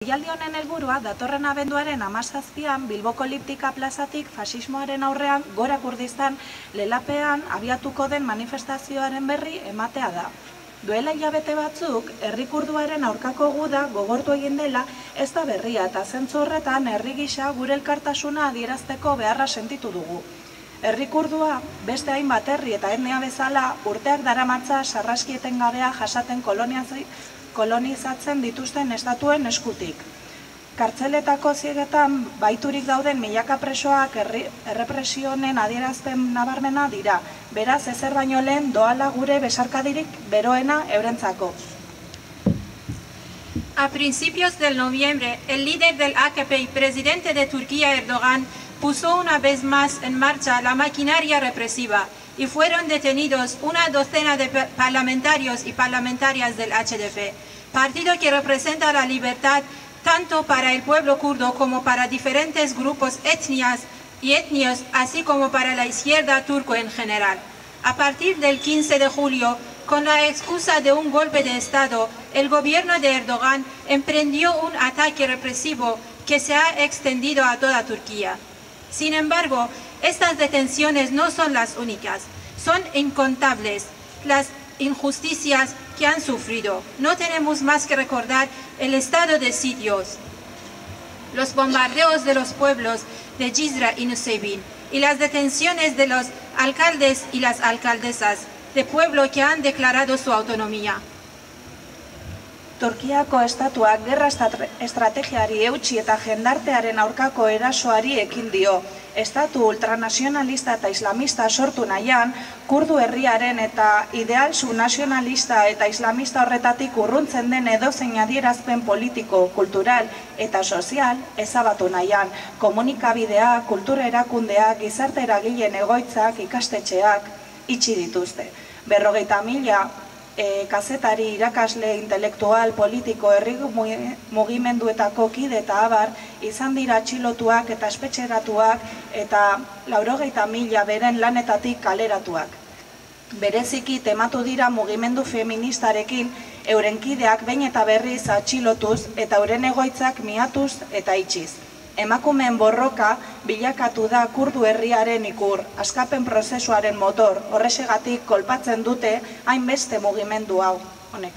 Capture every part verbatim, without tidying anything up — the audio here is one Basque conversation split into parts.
Deialdi honen helburua datorren abenduaren hamazazpian Bilboko Eliptika plazatik fasismoaren aurrean Gora Kurdistan lelapean abiatuko den manifestazioaren berri ematea da. Duela hilabete batzuk, herri kurduaren aurkako guda gogortu egin dela ez da berria eta zentzu horretan herri gisa gure elkartasuna adierazteko beharra sentitu dugu. Herri kurdua, beste hainbat herri eta etnia bezala, urteak daramatza sarraski etengabea jasaten kolonizatzen dituzten estatuen eskutik. Kartzeletako ziegetan baiturik dauden milaka presoak errepresio honen adierazpen nabarmena dira. Beraz, ezer baino lehen doala gure besarkadirik beroena eurentzako. A principios del noviembre, el líder del A K P y presidente de Turquía, Erdogan, puso una vez más en marcha la maquinaria represiva y fueron detenidos una docena de parlamentarios y parlamentarias del H D P, partido que representa la libertad tanto para el pueblo kurdo como para diferentes grupos etnias y etnios, así como para la izquierda turco en general. A partir del quince de julio, con la excusa de un golpe de Estado, el gobierno de Erdogan emprendió un ataque represivo que se ha extendido a toda Turquía. Sin embargo, estas detenciones no son las únicas, son incontables las injusticias que han sufrido. No tenemos más que recordar el estado de sitios, los bombardeos de los pueblos de Jizra y Nusaybin y las detenciones de los alcaldes y las alcaldesas de pueblo que han declarado su autonomía. Turkiako estatuak gerra estrategiari eutsi eta jendartearen aurkako erasoari ekin dio. Estatu ultranazionalista eta islamista sortu nahian, kurdu herriaren eta ideal subnazionalista eta islamista horretatik urruntzen den edozein adierazpen politiko, kultural eta sozial ezabatu nahian. Komunikabideak, kultura erakundeak, gizarte eragileen egoitzak, ikastetxeak itxi dituzte. Berrogeita mila E, kazetari, irakasle, intelektual, politiko, herri mugimenduetako kide eta abar izan dira atxilotuak eta espetxeratuak eta laurogeita mila beren lanetatik kaleratuak. Bereziki tematu dira mugimendu feministarekin euren kideak behin eta berriz atxilotuz eta euren egoitzak miatuz eta itxiz. Emakumeen borroka bilakatu da kurdu herriaren ikur, askapen prozesuaren motor, horrexegatik kolpatzen dute hainbeste mugimendu hau. Honek.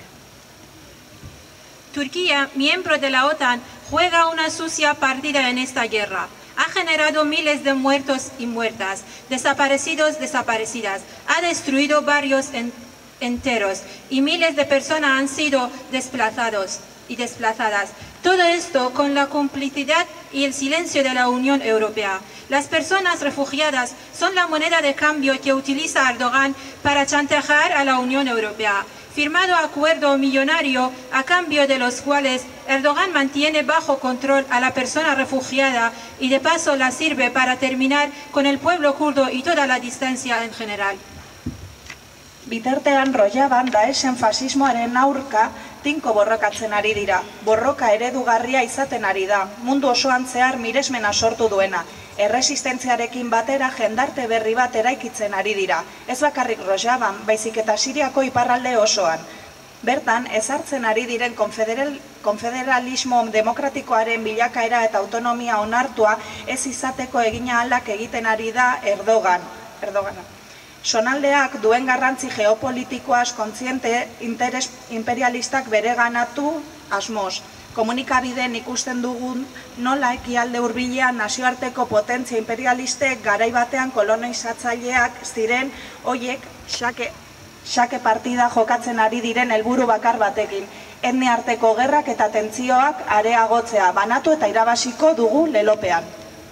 Turquía, miembro de la OTAN, juega una sucia partida en esta guerra. Ha generado miles de muertos y muertas, desaparecidos, desaparecidas. Ha destruido barrios en, enteros y miles de personas han sido desplazados y desplazadas. Todo esto con la complicidad y el silencio de la Unión Europea. Las personas refugiadas son la moneda de cambio que utiliza Erdogan para chantajear a la Unión Europea. Firmado acuerdo millonario a cambio de los cuales Erdogan mantiene bajo control a la persona refugiada y de paso la sirve para terminar con el pueblo kurdo y toda la distancia en general. Bitartean Rojaban Daesen fasismoaren aurka tinko borrokatzen ari dira. Borroka eredugarria izaten ari da, mundu osoan zehar miresmena sortu duena. Erresistentziarekin batera jendarte berri bat eraikitzen ari dira. Ez bakarrik Rojaban, baizik eta Siriako iparralde osoan. Bertan, ezartzen ari diren konfederal, konfederalismo demokratikoaren bilakaera eta autonomia onartua ez izateko egina ahalak egiten ari da Erdogan. Erdogana. Sonaldeak duen garrantzi geopolitikoaz kontziente interes imperialistak bereganatu asmoz. Komunikabideen ikusten dugun nola ekialde hurbilean nazioarteko potentzia imperialistek garai batean kolonizatzaileak ziren hoiek xake, xake partida jokatzen ari diren helburu bakar batekin. Etnia arteko gerrak eta tentzioak areagotzea banatu eta irabaziko dugu lelopean.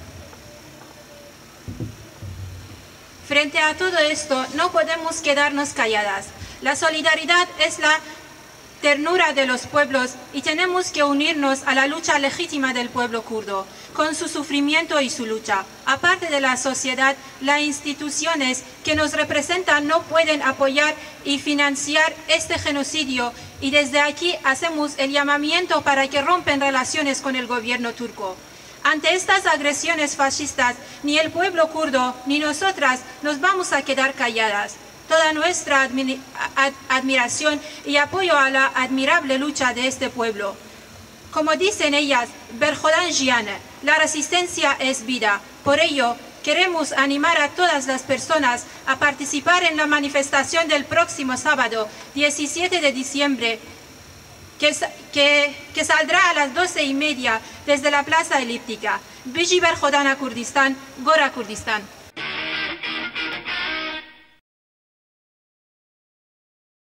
Frente a todo esto, no podemos quedarnos calladas. La solidaridad es la ternura de los pueblos y tenemos que unirnos a la lucha legítima del pueblo kurdo, con su sufrimiento y su lucha. Aparte de la sociedad, las instituciones que nos representan no pueden apoyar y financiar este genocidio y desde aquí hacemos el llamamiento para que rompan relaciones con el gobierno turco. Ante estas agresiones fascistas, ni el pueblo kurdo ni nosotras nos vamos a quedar calladas. Toda nuestra admi- ad- admiración y apoyo a la admirable lucha de este pueblo. Como dicen ellas, Berjodan Giane, la resistencia es vida. Por ello, queremos animar a todas las personas a participar en la manifestación del próximo sábado, diecisiete de diciembre, que, que, que saldrá a las doce y media desde la Plaza Elíptica. Biji Berjodana Kurdistán, Gora Kurdistán.